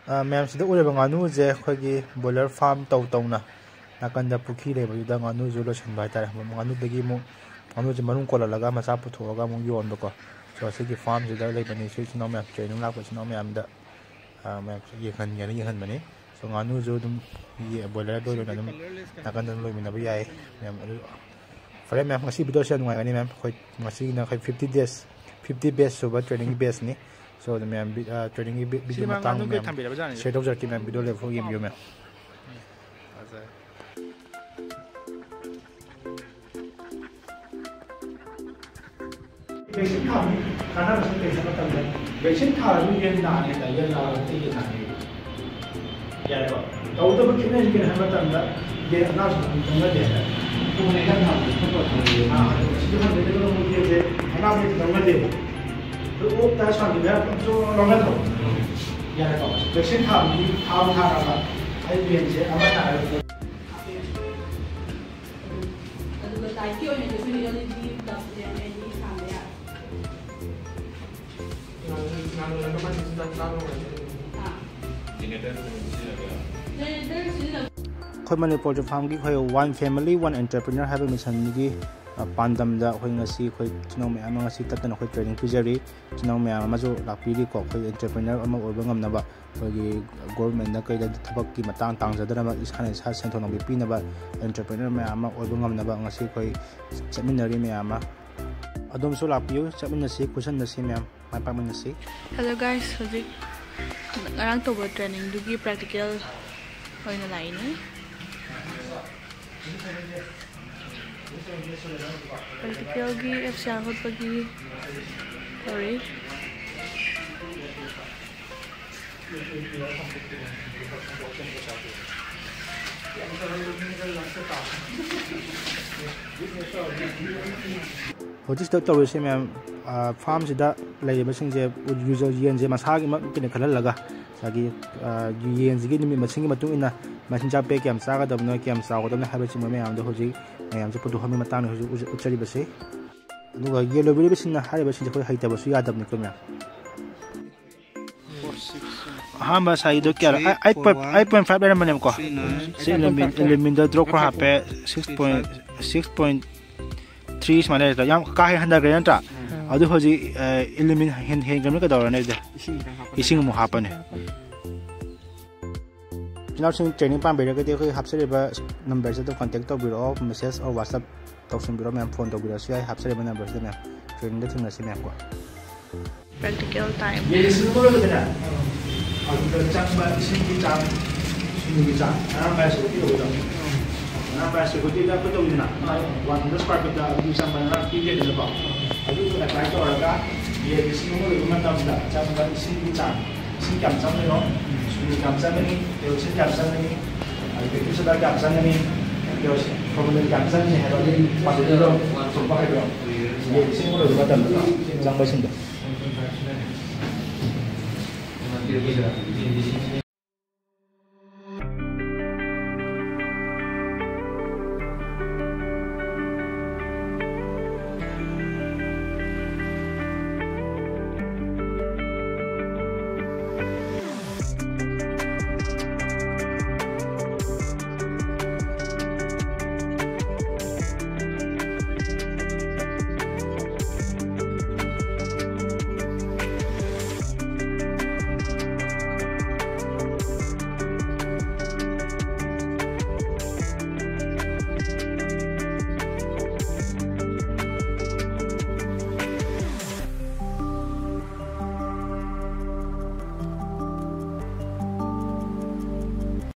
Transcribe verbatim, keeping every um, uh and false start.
ma'am सिदा उरेब गानू जे अखोगी boiler farm तौ तौना नाकंदा पुखी लेबजुदा गानू जो लोसन बाय तारे गानू दगी मु गानू जे मरुम कोललगा मचा पुथोगा मु योनबको सो असिगी फार्म सिदा लेबनी सो चिनो मैम ट्रेनिंग लाको चिनो मैम दा मैम ये खन यानी ये खन बने सो गानू जो दुम ये बॉयलर दो जो दुम नाकंदा लोमिनबा याय मैम फरे ma'am ngasi bido se nuai ani ma'am khoi ngasi na khoi fifty days fifty base so ba training base ni so the ma'am training video matang ma'am share dau jarki ma'am video le fo yem yo ma'am vaccine tha ni kana ba se se matam le vaccine tha lu yen na ni da yen na ti yen na ni ya ba dau da ba kine ni ha matam da ye na so tong da de तो मैंने कहा था उसको तो थोड़ी हाँ इसलिए हम देखते हैं मुझे ये है ना मैं लंबा दे तो वो ताश वाली है जो लंबा दो यार का वैक्सीन था भी था था का आई बी एन से अब ना है तो बताइए क्यों नहीं जैसे नहीं वाली दी दस दिन में ये काम है ना ना ना मैं जिस तरह काम हो हां जिनेटर जिनेटर जिनेटर खो मणिपुर फार्म की खो वन फैमिली वन एंटरप्रेन्योर है मिशन की पांडम अखोसी खो चिनो मैम तत्न अखोई ट्रेनिंग पीजरी चिनो मैम लापीरी को अखोई एंटरप्रेन्योर अखोई गवर्नमेंट कई थबक की मतंग तांगजदनब इसा इसा सेंथोन पीनब एंटरप्रेन्योर मैम अखोई चटमिनरी मैम अदुमसु लापियो चटमिनसी कुशनसी मैम माय पामनसी हेलो गाइस हजिक ngarang tobo training dugi practical hoina laini practical gi efsa hot pagi sorry होजिस तौर से मैम फार्म से लेबे यूजर येन से मसा की खलगा सागी येन से निमित मचिंजा पे क्या चागदबनो क्या चागदबनो है मैम हजिक मैम से पुथोहमी उच्चरीबसे येलोबीबसिंग हईतबसु यादबनिको मैम हाँ साइड क्या eight point five लेरमने को एलिमिन ड्रॉप खरा हापे six point three स्माने याम का है हंड्रेड नत्रा अदु हजि एलिमिन हेन हेन गम कदरने दे इसिंग मु हापने चिनाउसिंग ट्रेनिंग पाम बेरगदि खै हापसरेबा नंबर से तो कांटेक्ट तौबिरो मेसेज और व्हाट्सएप तौसनबिरो मैम फोन तौबिरो सु याय हापसरेबा नंबर से मैम ट्रेनिंग दे थिंगनसि मैम को practical time ये सिंपल है ना अब चांग बा इसिंग की चांग इसिंग की चांग ना मैं सो की होता ना मैं सो की दा को तो ना वन दस पार्ट का अभी संबंध ना की दे दे बा अभी तो अप्लाई तो होगा ये इसिंग को रूम में तब दा चांग बा इसिंग की चांग इसिंग काम चांग में नो सुनी काम चांग में ये उसे काम चांग में अभी तो सदा काम चांग में ये उसे प्रॉब्लम काम चांग में है वाली बात है तो तो बाहर दो ये इसिंग को रूम में तब चांग बा सिंदा